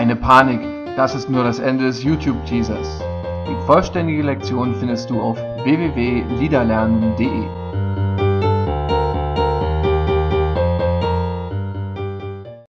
Keine Panik, das ist nur das Ende des YouTube-Teasers. Die vollständige Lektion findest du auf www.liederlernen.de.